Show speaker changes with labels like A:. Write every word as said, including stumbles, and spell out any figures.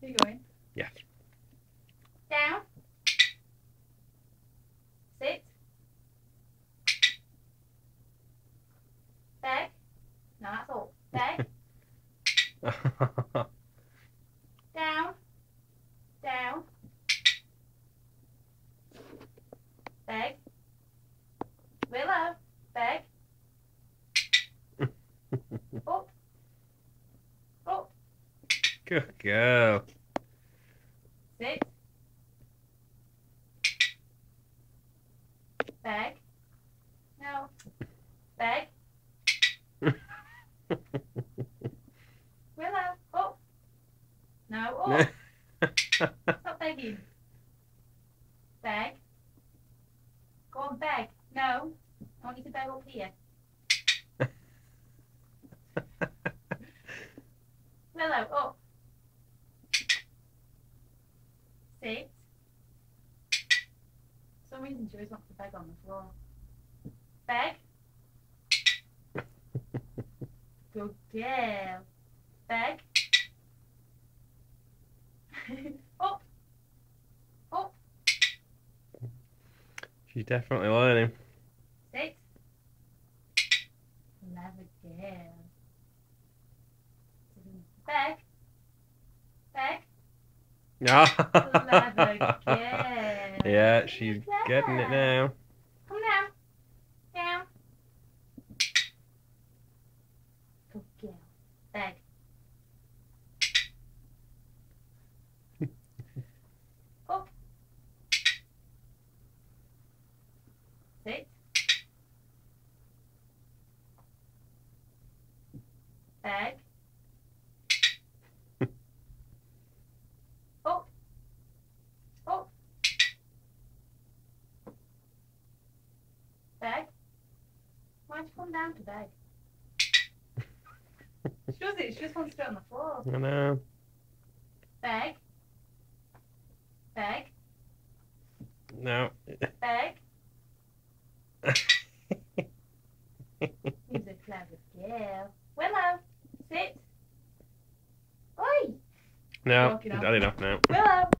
A: You going?
B: Yes.
A: Down. Sit. Beg. No, that's all. Beg. Down. Down. Beg. Willow. Beg. Up. Up.
B: Good girl.
A: Sit. Beg. No. Beg. Willow. Up. No. Up. Stop begging. Beg. Go on, beg. No. I want you to beg up here. Willow, up. Sit. For some reason she always wants to beg on the floor. Beg. Good girl. Beg. Up. Up.
B: She's definitely learning.
A: Sit. Clever girl. Beg. Beg. Clever girl.
B: Yeah, she's
A: Clever.
B: getting it now.
A: Come down. Down. Good girl. Beg. Up. Sit. Beg. Up. Up. Beg. Why don't you come down to beg? She does it, she just wants to sit on the floor.
B: I know.
A: Beg. Beg.
B: No.
A: Beg. He's a clever girl. Willow, sit. Oi!
B: No,
A: Walking
B: she's
A: off.
B: had enough now.
A: Willow!